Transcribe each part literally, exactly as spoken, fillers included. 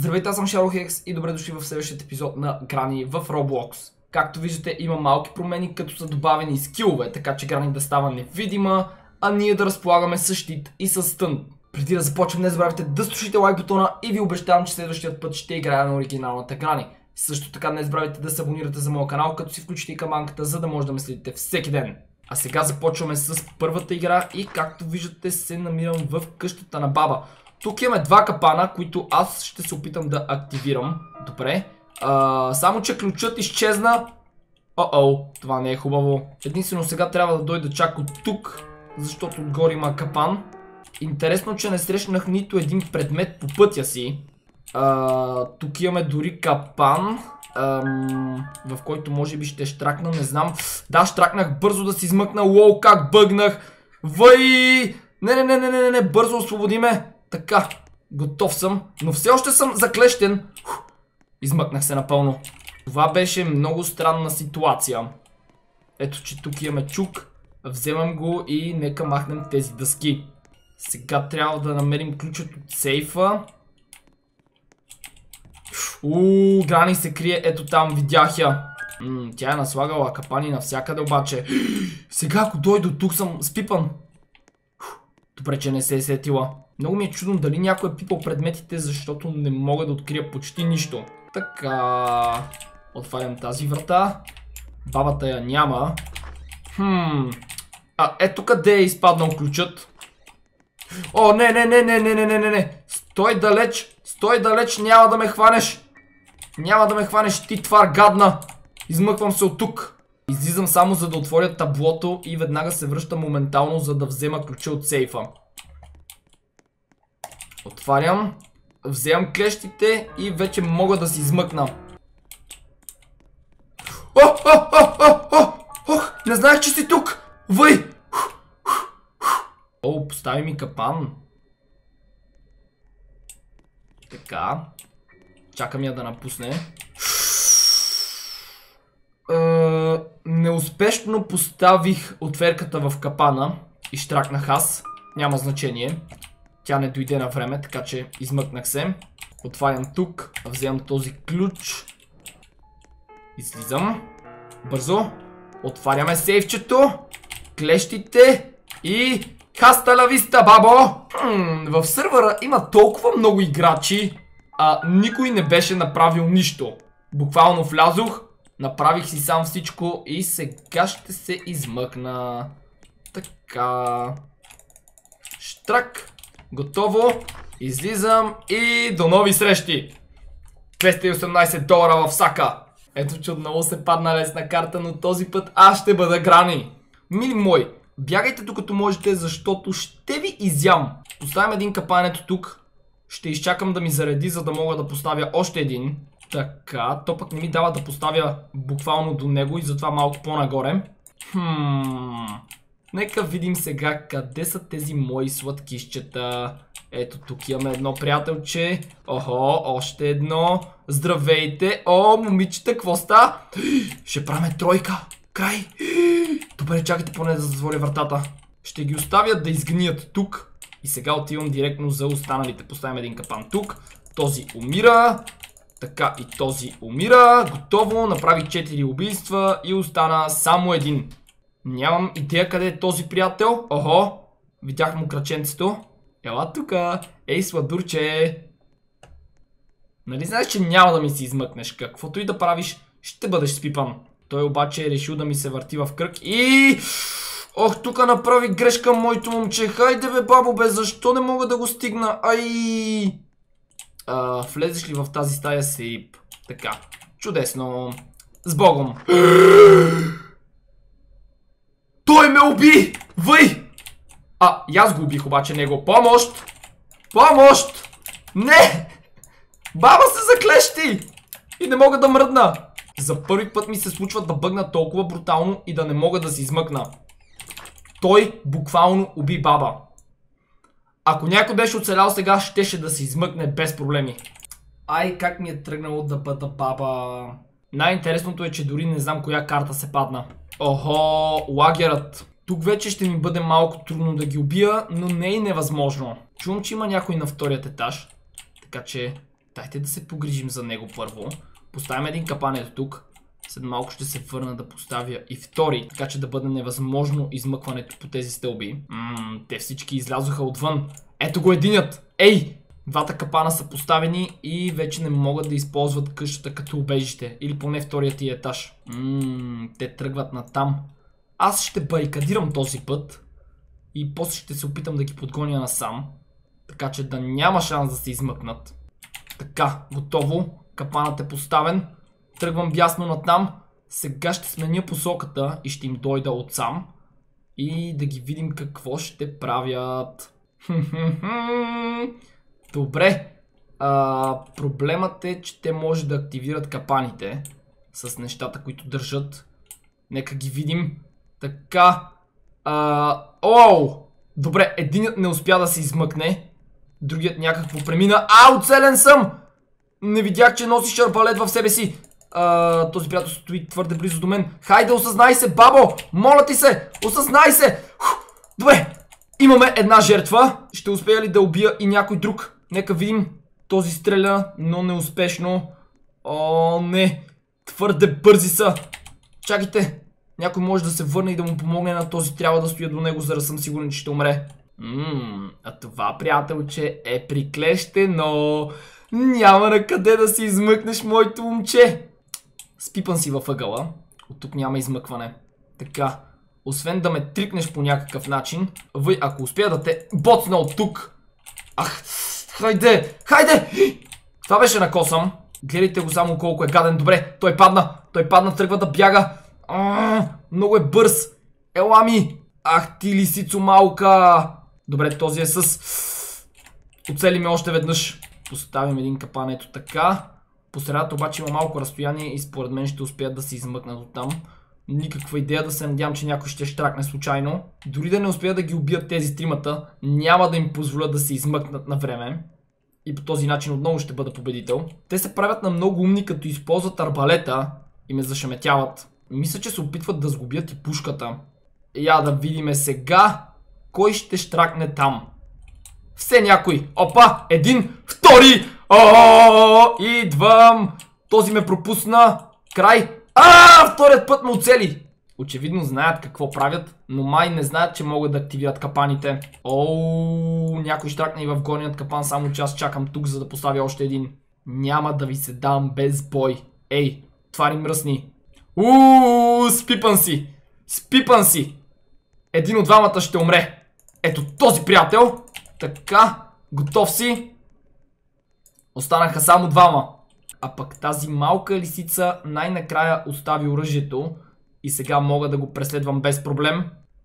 Здравейте, аз съм Шарлохекс и добре дошли в следващия епизод на Грани в Roblox. Както виждате, има малки промени, като са добавени скилове, така че Грани да става невидима, а ние да разполагаме с щит и с стън. Преди да започнем, не забравяйте да слушате лайк бутона и ви обещавам, че следващия път ще играя на оригиналната Грани. Също така не забравяйте да се абонирате за моя канал, като си включите и камбанката, за да може да ме следите всеки ден. А сега започваме с първата игра и както виждате се намирам в къщата на баба. Тук имаме два капана, които аз ще се опитам да активирам. Добре. А, само че ключът изчезна. О-о, това не е хубаво. Единствено сега трябва да дойда чак от тук, защото отгоре има капан. Интересно, че не срещнах нито един предмет по пътя си. А, тук имаме дори капан, ам, в който може би ще штракна, не знам. Да, штракнах бързо да си измъкна. Уоу, как бъгнах. Въй! Не, не, не, не, не, не, бързо освободи ме. Така, готов съм, но все още съм заклещен. Фух, измъкнах се напълно. Това беше много странна ситуация. Ето, че тук имаме чук. Вземам го и нека махнем тези дъски. Сега трябва да намерим ключът от сейфа. Ууу, Грани се крие, ето там, видях я. М, тя е наслагала капани навсякъде обаче. Сега ако дойде от тук съм спипан. Добре, че не се е сетила. Много ми е чудно дали някой е пипал предметите, защото не мога да открия почти нищо. Така, отварям тази врата. Бабата я няма. Хм. А ето къде е изпаднал ключът. О, не, не, не, не, не, не, не, не, не. Стой далеч, стой далеч, няма да ме хванеш. Няма да ме хванеш, ти твар гадна. Измъквам се от тук. Излизам само за да отворя таблото и веднага се връщам моментално, за да взема ключа от сейфа. Отварям, вземам клещите и вече мога да си измъкна. О, о, о, о, о, ох, не знаех, че си тук. Въй! О, постави ми капан. Така. Чакам я да напусне. Е, неуспешно поставих отверката в капана и штракнах аз. Няма значение. Тя не дойде на време, така че измъкнах се. Отварям тук, вземам този ключ. Излизам. Бързо. Отваряме сейфчето. Клещите. И хаста ла виста, бабо! Хм, в сървъра има толкова много играчи, а никой не беше направил нищо. Буквално влязох, направих си сам всичко и сега ще се измъкна. Така. Штрак. Готово. Излизам и до нови срещи. двеста и осемнайсет долара в сака. Ето, че отново се падна лесна карта, но този път аз ще бъда Грани. Мили мои, бягайте докато можете, защото ще ви изям. Поставям един капан ето тук. Ще изчакам да ми зареди, за да мога да поставя още един. Така, то пък не ми дава да поставя буквално до него и затова малко по-нагоре. Хм... Нека видим сега къде са тези мои сладкищета. Ето тук имаме едно приятелче. Охо, още едно. Здравейте. О, момичета, какво ста? Ще правим тройка. Край. Добре, чакайте поне да затворя вратата. Ще ги оставя да изгният тук. И сега отивам директно за останалите. Поставям един капан тук. Този умира. Така и този умира. Готово. Направих четири убийства и остана само един. Нямам идея къде е този приятел. Охо, видях му краченцето. Ела тука. Ей, сладурче. Нали знаеш, че няма да ми си измъкнеш? Каквото и да правиш, ще бъдеш спипан. Той обаче е решил да ми се върти в кръг и... Ох, тук направи грешка моето момче. Хайде бе, бабо бе, защо не мога да го стигна? Ай! А, влезеш ли в тази стая сейп? Така, чудесно. С Богом. Той ме уби! Въй! А, и аз го убих обаче него. Помощ! Помощ! Не! Баба се заклещи! И не мога да мръдна. За първи път ми се случва да бъгна толкова брутално и да не мога да се измъкна. Той буквално уби баба. Ако някой беше оцелял сега, щеше да се измъкне без проблеми. Ай, как ми е тръгнало да бъда баба. Най-интересното е, че дори не знам коя карта се падна. Охо, лагерът. Тук вече ще ми бъде малко трудно да ги убия, но не е невъзможно. Чувам, че има някой на вторият етаж. Така че Дайте да се погрижим за него първо. Поставим един капан ето тук. След малко ще се върна да поставя и втори, така че да бъде невъзможно измъкването по тези стълби. Ммм, те всички излязоха отвън. Ето го единят! Ей! Двата капана са поставени и вече не могат да използват къщата като убежище. Или поне вторият ти етаж. Ммм, те тръгват натам. Аз ще барикадирам този път. И после ще се опитам да ги подгоня насам. Така че да няма шанс да се измъкнат. Така, готово. Капанът е поставен. Тръгвам бясно натам. Сега ще сменя посоката и ще им дойда отсам. И да ги видим какво ще правят. Добре. А, проблемът е, че те може да активират капаните с нещата, които държат. Нека ги видим. Така. А, оу! Добре, единът не успя да се измъкне. Другият някакво премина. А, оцелен съм! Не видях, че носиш арбалет в себе си. А, този приятел стои твърде близо до мен. Хайде, осъзнай се, бабо! Моля ти се! Осъзнай се! Хух, добре, имаме една жертва. Ще успея ли да убия и някой друг? Нека видим. Този стреля, но неуспешно. О, не. Твърде бързи са. Чакайте. Някой може да се върне и да му помогне на този. Трябва да стоя до него, за да съм сигурен, че ще умре. Ммм, а това, приятелче, е приклещено. Няма на къде да се измъкнеш, моето момче. Спипан си във ъгъла. От тук няма измъкване. Така, освен да ме трикнеш по някакъв начин, въй, ако успея да те боцна от тук. Ах, хайде, хайде! Това беше на косъм. Гледайте го само колко е гаден. Добре, той падна. Той падна, тръгва да бяга. А, много е бърз. Ела ми. Ах ти лисицо малка. Добре, този е с... Оцели ме още веднъж. Поставим един капан ето така. По средата обаче има малко разстояние и според мен ще успеят да се измъкнат от там. Никаква идея, да се надявам, че някой ще щракне случайно. Дори да не успеят да ги убият тези тримата, няма да им позволя да се измъкнат на време. И по този начин отново ще бъда победител. Те се правят на много умни, като използват арбалета и ме зашеметяват. Мисля, че се опитват да сгубят и пушката. Я да видиме сега кой ще щракне там. Все някой. Опа! Един, втори! О, идвам! Този ме пропусна. Край. А, вторият път ме оцели. Очевидно знаят какво правят, но май не знаят, че могат да активират капаните. Оу, някой щракне и в горният капан, само че аз чакам тук, за да поставя още един. Няма да ви се дам без бой. Ей, твари мръсни. Ууу, спипан си. Спипан си. Един от двамата ще умре. Ето този приятел. Така, готов си. Останаха само двама. А пък тази малка лисица най-накрая остави оръжието. И сега мога да го преследвам без проблем.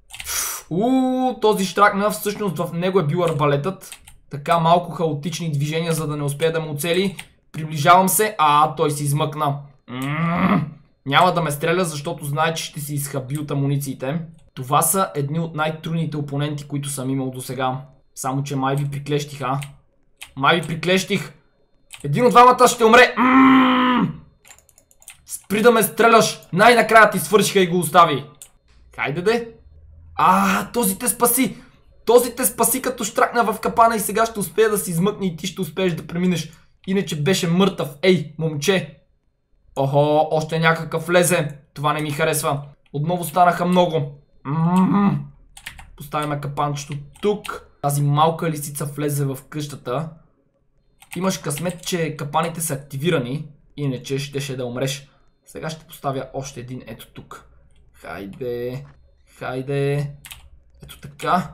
Ууу, този щракна, всъщност в него е бил арбалетът. Така, малко хаотични движения, за да не успее да му оцели. Приближавам се, а той се измъкна. М-м-м. Няма да ме стреля, защото знае, че ще си изхаби от амунициите. Това са едни от най-трудните опоненти, които съм имал до сега. Само че май ви приклещиха. Май ви приклещих. Един от двамата ще умре. М-м-м. Спри да ме стреляш. Най-накрая ти свършиха и го остави. Хайде де. А, този те спаси. Този те спаси, като щракна в капана и сега ще успее да се измъкне и ти ще успееш да преминеш. Иначе беше мъртъв. Ей, момче. Охо, още някакъв влезе. Това не ми харесва. Отново станаха много. М-м-м. Поставяме капанчето тук. Тази малка лисица влезе в къщата. Имаш късмет, че капаните са активирани. Иначе щеше да умреш. Сега ще поставя още един ето тук. Хайде. Хайде. Ето така.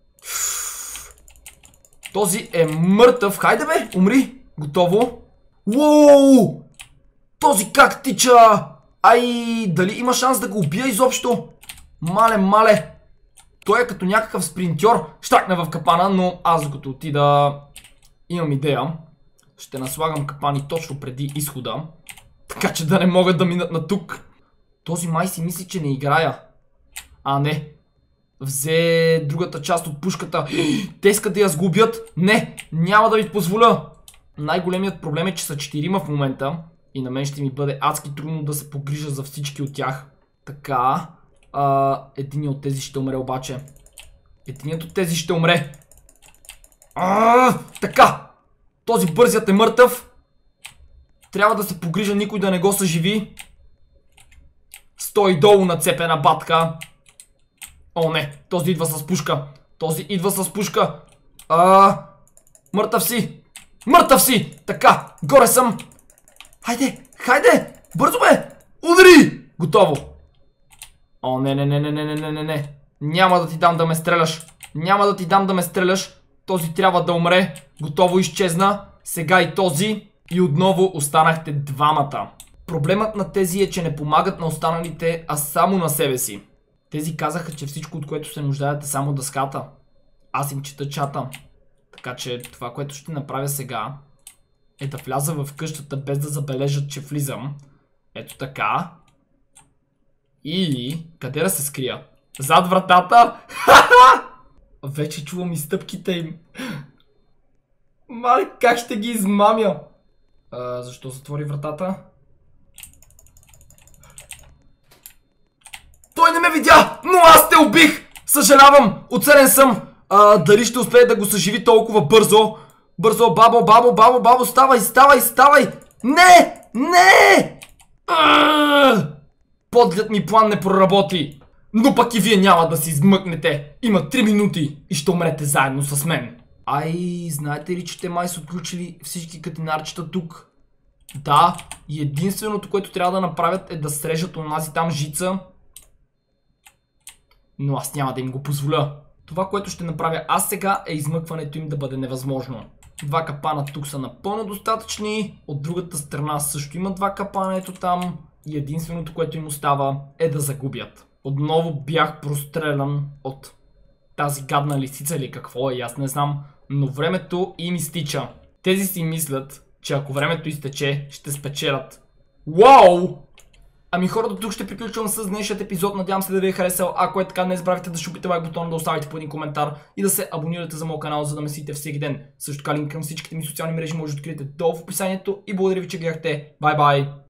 Този е мъртъв. Хайде бе, умри. Готово. Уоу! Този как тича! Ай, дали има шанс да го убия изобщо? Мале, мале. Той е като някакъв спринтьор. Щракне в капана, но аз докато отида имам идея. Ще наслагам капани точно преди изхода. Така че да не могат да минат на тук. Този май си мисли, че не играя. А, не. Взе другата част от пушката. Те искат да я сгубят. Не, няма да ви позволя. Най-големият проблем е, че са четирима в момента. И на мен ще ми бъде адски трудно да се погрижа за всички от тях. Така. А, единият от тези ще умре обаче. Единият от тези ще умре. А, така. Този бързият е мъртъв. Трябва да се погрижа никой да не го съживи. Стой долу на цепена батка. О, не, този идва с пушка. Този идва с пушка. А, мъртъв си. Мъртъв си. Така, горе съм. Хайде, хайде. Бързо бе. Удари. Готово. О, не, не, не, не, не, не, не, не. Няма да ти дам да ме стреляш. Няма да ти дам да ме стреляш. Този трябва да умре. Готово, изчезна. Сега и този. И отново останахте двамата. Проблемът на тези е, че не помагат на останалите, а само на себе си. Тези казаха, че всичко, от което се нуждаят, е само дъската. Аз им чета чата. Така че това, което ще направя сега, е да вляза в къщата без да забележат, че влизам. Ето така. И къде да се скрия? Зад вратата? Вече чувам и стъпките им. Мале, как ще ги измамя? А, защо затвори вратата? Той не ме видя, но аз те убих! Съжалявам, оцелен съм. А, дали ще успее да го съживи толкова бързо? Бързо, бабо, бабо, бабо, бабо, ставай, ставай, ставай! Не! Не! Подлият ми план не проработи. Но пък и вие няма да си измъкнете. Има три минути и ще умрете заедно с мен. Ай, знаете ли, че те май са отключили всички катинарчета тук? Да, и единственото, което трябва да направят, е да срежат онази там жица. Но аз няма да им го позволя. Това, което ще направя аз сега, е измъкването им да бъде невъзможно. Два капана тук са напълно достатъчни. От другата страна също има два капана, ето там. И единственото, което им остава, е да загубят. Отново бях прострелян от тази гадна лисица или какво е, аз не знам. Но времето им изтича. Тези си мислят, че ако времето изтече, ще спечелят. Уау! Ами хората, тук ще приключвам с днешният епизод. Надявам се да ви е харесал. Ако е така, не забравяйте да шупите лайк бутона, да оставите по един коментар и да се абонирате за моят канал, за да ме следите всеки ден. Също така линк към всичките ми социални мрежи може да откриете долу в описанието. И благодаря ви, че гледахте. Бай бай!